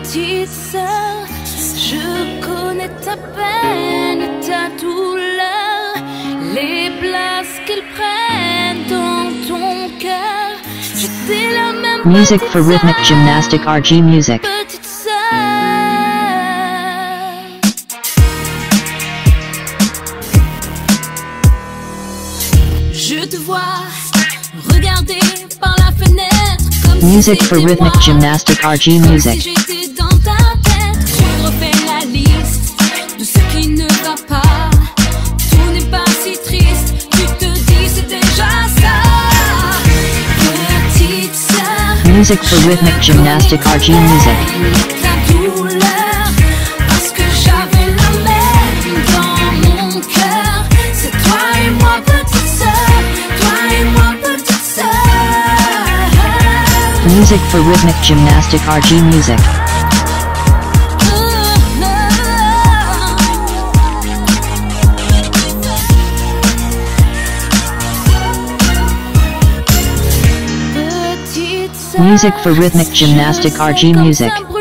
petite sœur, je connais ta peine et ta douleur, les places qu'ils prennent dans ton cœur. J'étais la même Music for rhythmic gymnastic RG music. petite sœur. Je te vois regarder par la fenêtre comme Music si for c'était rhythmic moi, gymnastic RG comme music. si j'étais dans ta tête. Tu refais la liste de ce qui ne va pas. Tout n'est pas si triste, tu te dis c'est déjà ça. Petite sœur, Music for rhythmic gymnastic RG music. ta douleur, parce que j'avais la même dans mon cœur. C'est toi et moi, petite sœur, toi et moi, petite sœur. Music for rhythmic gymnastic RG music. Petite sœur, Music for rhythmic gymnastic RG music.